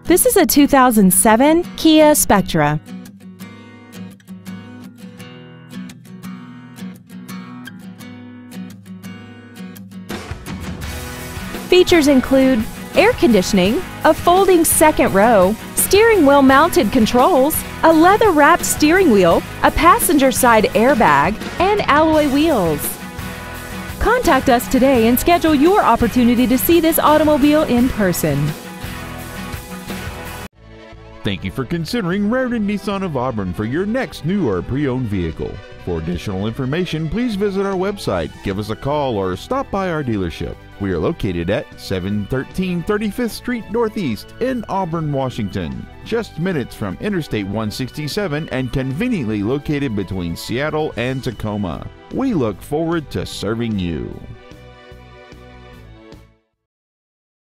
This is a 2007 Kia Spectra. Features include air conditioning, a folding second row, steering wheel mounted controls, a leather-wrapped steering wheel, a passenger side airbag, and alloy wheels. Contact us today and schedule your opportunity to see this automobile in person. Thank you for considering Raritan Nissan of Auburn for your next new or pre-owned vehicle. For additional information, please visit our website, give us a call, or stop by our dealership. We are located at 713 35th Street Northeast in Auburn, Washington, just minutes from Interstate 167 and conveniently located between Seattle and Tacoma. We look forward to serving you.